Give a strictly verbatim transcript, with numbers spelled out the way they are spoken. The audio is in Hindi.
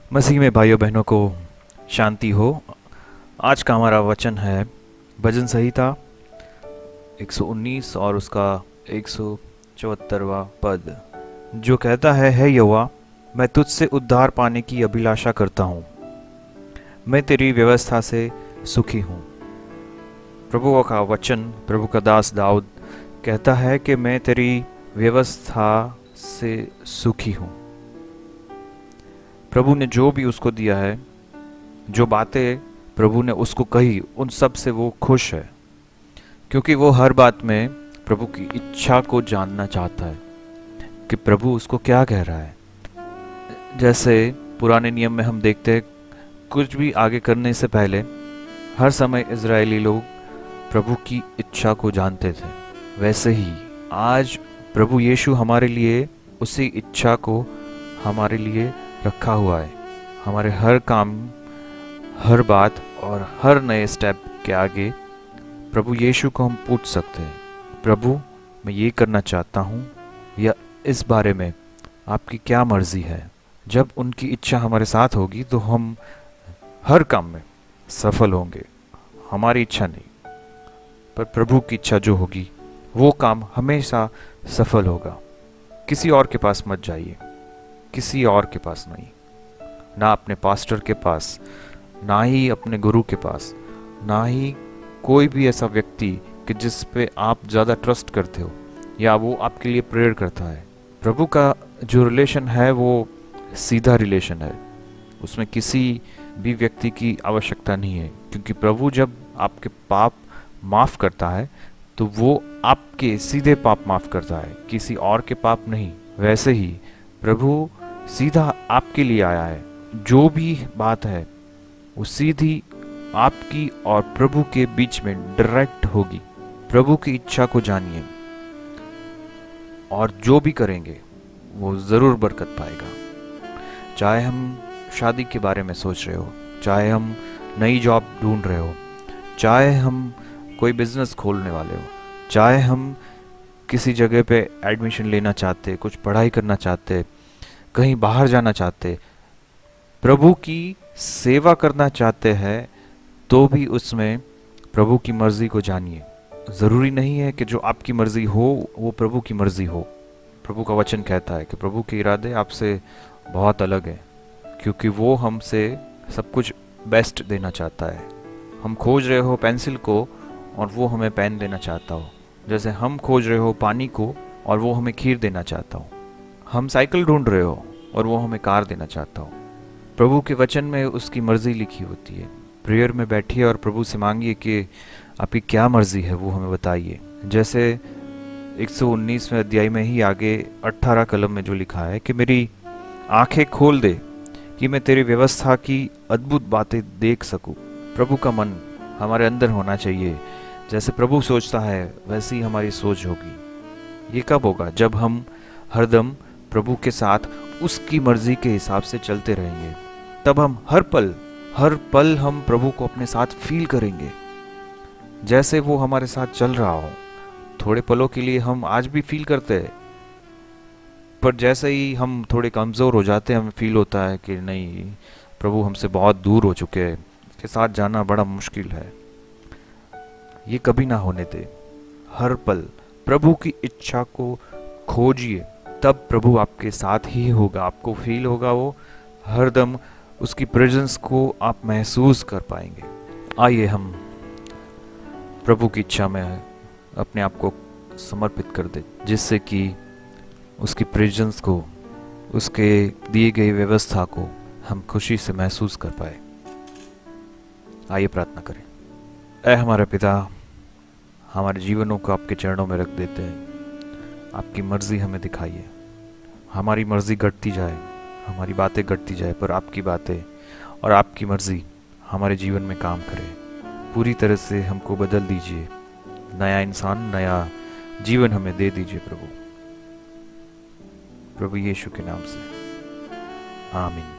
मसीह में भाइयों बहनों को शांति हो। आज का हमारा वचन है भजन संहिता एक सौ उन्नीस और उसका एक सौ चौहत्तरवां पद, जो कहता है हे यहोवा, मैं तुझसे उद्धार पाने की अभिलाषा करता हूँ, मैं तेरी व्यवस्था से सुखी हूँ। प्रभु का वचन, प्रभु का दास दाऊद कहता है कि मैं तेरी व्यवस्था से सुखी हूँ। प्रभु ने जो भी उसको दिया है, जो बातें प्रभु ने उसको कही, उन सब से वो खुश है, क्योंकि वो हर बात में प्रभु की इच्छा को जानना चाहता है कि प्रभु उसको क्या कह रहा है। जैसे पुराने नियम में हम देखते हैं, कुछ भी आगे करने से पहले हर समय इजरायली लोग प्रभु की इच्छा को जानते थे। वैसे ही आज प्रभु यीशु हमारे लिए उसी इच्छा को हमारे लिए रखा हुआ है। हमारे हर काम, हर बात और हर नए स्टेप के आगे प्रभु यीशु को हम पूछ सकते हैं, प्रभु मैं ये करना चाहता हूँ, या इस बारे में आपकी क्या मर्जी है। जब उनकी इच्छा हमारे साथ होगी तो हम हर काम में सफल होंगे। हमारी इच्छा नहीं, पर प्रभु की इच्छा जो होगी वो काम हमेशा सफल होगा। किसी और के पास मत जाइए, किसी और के पास नहीं, ना अपने पास्टर के पास, ना ही अपने गुरु के पास, ना ही कोई भी ऐसा व्यक्ति कि जिस पे आप ज़्यादा ट्रस्ट करते हो या वो आपके लिए प्रेयर करता है। प्रभु का जो रिलेशन है वो सीधा रिलेशन है, उसमें किसी भी व्यक्ति की आवश्यकता नहीं है, क्योंकि प्रभु जब आपके पाप माफ़ करता है तो वो आपके सीधे पाप माफ़ करता है, किसी और के पाप नहीं। वैसे ही प्रभु सीधा आपके लिए आया है। जो भी बात है वो सीधी आपकी और प्रभु के बीच में डायरेक्ट होगी। प्रभु की इच्छा को जानिए और जो भी करेंगे वो ज़रूर बरकत पाएगा। चाहे हम शादी के बारे में सोच रहे हो, चाहे हम नई जॉब ढूंढ रहे हो, चाहे हम कोई बिजनेस खोलने वाले हो, चाहे हम किसी जगह पे एडमिशन लेना चाहते, कुछ पढ़ाई करना चाहते, कहीं बाहर जाना चाहते, प्रभु की सेवा करना चाहते हैं, तो भी उसमें प्रभु की मर्जी को जानिए। ज़रूरी नहीं है कि जो आपकी मर्जी हो वो प्रभु की मर्जी हो। प्रभु का वचन कहता है कि प्रभु के इरादे आपसे बहुत अलग हैं, क्योंकि वो हमसे सब कुछ बेस्ट देना चाहता है। हम खोज रहे हो पेंसिल को और वो हमें पेन देना चाहता हो, जैसे हम खोज रहे हो पानी को और वो हमें खीर देना चाहता हो। हम साइकिल ढूंढ रहे हो और वो हमें कार देना चाहता हो। प्रभु के वचन में उसकी मर्जी लिखी होती है। प्रेयर में बैठिए और प्रभु से मांगिए कि आपकी क्या मर्जी है, वो हमें बताइए। जैसे एक सौ उन्नीसवें अध्याय में ही आगे अट्ठारह कलम में जो लिखा है कि मेरी आंखें खोल दे कि मैं तेरी व्यवस्था की अद्भुत बातें देख सकूं। प्रभु का मन हमारे अंदर होना चाहिए। जैसे प्रभु सोचता है वैसी हमारी सोच होगी। ये कब होगा? जब हम हरदम प्रभु के साथ उसकी मर्जी के हिसाब से चलते रहेंगे। तब हम हर पल हर पल हम प्रभु को अपने साथ फील करेंगे, जैसे वो हमारे साथ चल रहा हो। थोड़े पलों के लिए हम आज भी फील करते हैं, पर जैसे ही हम थोड़े कमज़ोर हो जाते हैं, हमें फील होता है कि नहीं, प्रभु हमसे बहुत दूर हो चुके हैं, उसके साथ जाना बड़ा मुश्किल है। ये कभी ना होने दे। हर पल प्रभु की इच्छा को खोजिए, तब प्रभु आपके साथ ही होगा। आपको फील होगा, वो हरदम उसकी प्रेजेंस को आप महसूस कर पाएंगे। आइए हम प्रभु की इच्छा में अपने आप को समर्पित कर दें, जिससे कि उसकी प्रेजेंस को, उसके दिए गए व्यवस्था को हम खुशी से महसूस कर पाए। आइए प्रार्थना करें। ऐ हमारे पिता, हमारे जीवनों को आपके चरणों में रख देते हैं। आपकी मर्जी हमें दिखाइए। हमारी मर्जी घटती जाए, हमारी बातें घटती जाए, पर आपकी बातें और आपकी मर्जी हमारे जीवन में काम करे। पूरी तरह से हमको बदल दीजिए। नया इंसान, नया जीवन हमें दे दीजिए प्रभु। प्रभु यीशु के नाम से आमीन।